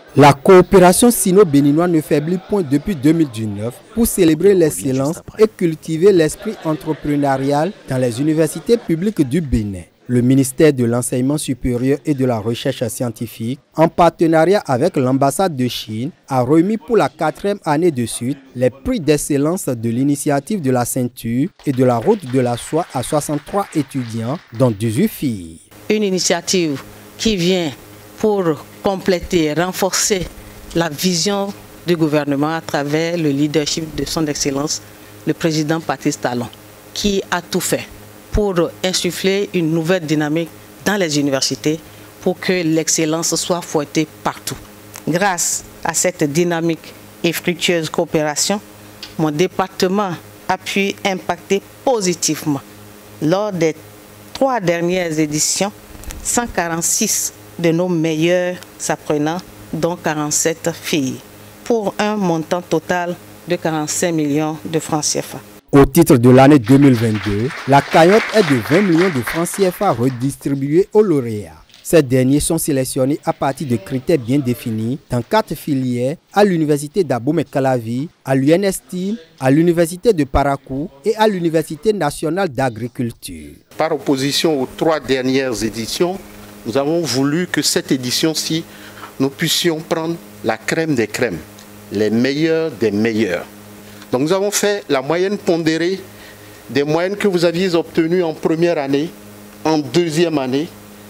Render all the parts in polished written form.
La coopération sino-béninoise ne faiblit point depuis 2019 pour célébrer l'excellence et cultiver l'esprit entrepreneurial dans les universités publiques du Bénin. Le ministère de l'Enseignement supérieur et de la Recherche scientifique, en partenariat avec l'ambassade de Chine, a remis pour la 4e année de suite les prix d'excellence de l'initiative de la ceinture et de la route de la soie à 63 étudiants, dont 18 filles. Une initiative qui vient pour compléter, renforcer la vision du gouvernement à travers le leadership de son Excellence, le président Patrice Talon, qui a tout fait pour insuffler une nouvelle dynamique dans les universités pour que l'excellence soit fouettée partout. Grâce à cette dynamique et fructueuse coopération, mon département a pu impacter positivement. Lors des 3 dernières éditions, 146 de nos meilleurs apprenants, dont 47 filles, pour un montant total de 45 millions de francs CFA. Au titre de l'année 2022, la cagnotte est de 20 millions de francs CFA redistribués aux lauréats. Ces derniers sont sélectionnés à partir de critères bien définis dans 4 filières à l'université d'Abomey-Calavi, à l'UNSTIM, à l'université de Parakou et à l'université nationale d'agriculture. Par opposition aux 3 dernières éditions, nous avons voulu que cette édition-ci, nous puissions prendre la crème des crèmes, les meilleurs des meilleurs. Donc nous avons fait la moyenne pondérée des moyennes que vous aviez obtenues en première année, en deuxième année.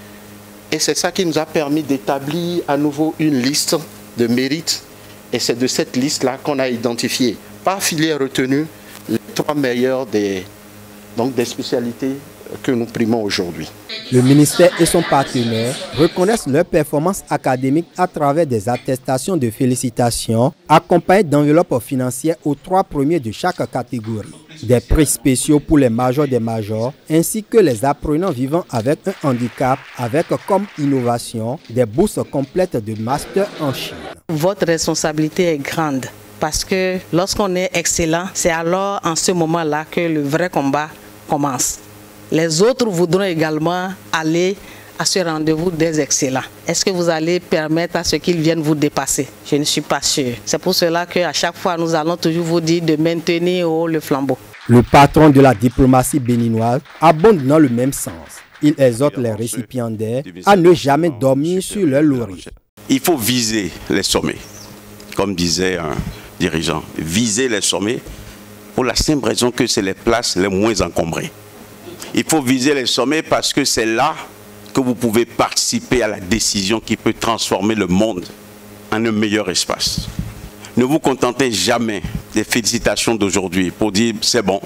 Et c'est ça qui nous a permis d'établir à nouveau une liste de mérites. Et c'est de cette liste-là qu'on a identifié, par filière retenue, les 3 meilleurs des spécialités que nous primons aujourd'hui. Le ministère et son partenaire reconnaissent leurs performances académiques à travers des attestations de félicitations accompagnées d'enveloppes financières aux 3 premiers de chaque catégorie. Des prix spéciaux pour les majors des majors ainsi que les apprenants vivant avec un handicap avec comme innovation des bourses complètes de master en Chine. Votre responsabilité est grande parce que lorsqu'on est excellent, c'est alors en ce moment-là que le vrai combat commence. Les autres voudront également aller à ce rendez-vous des excellents. Est-ce que vous allez permettre à ceux qu'ils viennent vous dépasser? Je ne suis pas sûr. C'est pour cela qu'à chaque fois, nous allons toujours vous dire de maintenir haut le flambeau. Le patron de la diplomatie béninoise abonde dans le même sens. Il exhorte les récipiendaires à ne jamais dormir sur leur laurier. Il faut viser les sommets, comme disait un dirigeant. Viser les sommets pour la simple raison que c'est les places les moins encombrées. Il faut viser les sommets parce que c'est là que vous pouvez participer à la décision qui peut transformer le monde en un meilleur espace. Ne vous contentez jamais des félicitations d'aujourd'hui pour dire c'est bon.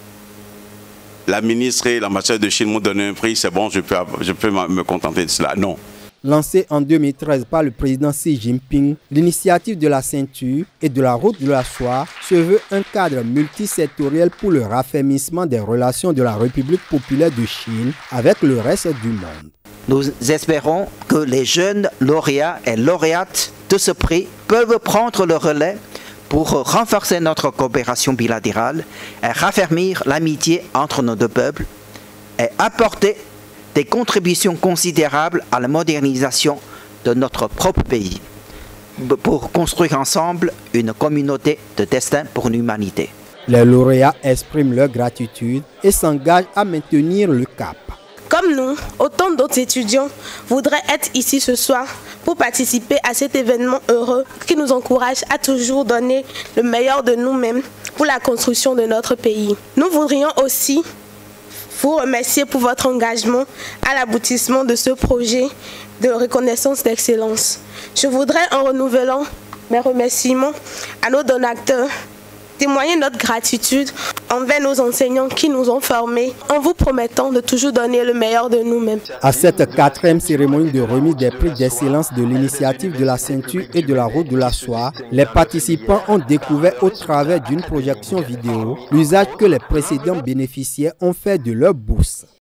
La ministre et l'ambassadeur de Chine m'ont donné un prix, c'est bon, je peux me contenter de cela. Non. Lancée en 2013 par le président Xi Jinping, l'initiative de la ceinture et de la route de la soie se veut un cadre multisectoriel pour le raffermissement des relations de la République populaire de Chine avec le reste du monde. Nous espérons que les jeunes lauréats et lauréates de ce prix peuvent prendre le relais pour renforcer notre coopération bilatérale et raffermir l'amitié entre nos 2 peuples et apporter des contributions considérables à la modernisation de notre propre pays pour construire ensemble une communauté de destin pour l'humanité. Les lauréats expriment leur gratitude et s'engagent à maintenir le cap. Comme nous, autant d'autres étudiants voudraient être ici ce soir pour participer à cet événement heureux qui nous encourage à toujours donner le meilleur de nous-mêmes pour la construction de notre pays. Nous voudrions aussi vous remercier pour votre engagement à l'aboutissement de ce projet de reconnaissance d'excellence. Je voudrais, en renouvelant mes remerciements à nos donateurs, témoigner notre gratitude envers nos enseignants qui nous ont formés en vous promettant de toujours donner le meilleur de nous-mêmes. À cette 4e cérémonie de remise des prix d'excellence de l'initiative de la ceinture et de la route de la soie, les participants ont découvert au travers d'une projection vidéo l'usage que les précédents bénéficiaires ont fait de leur bourse.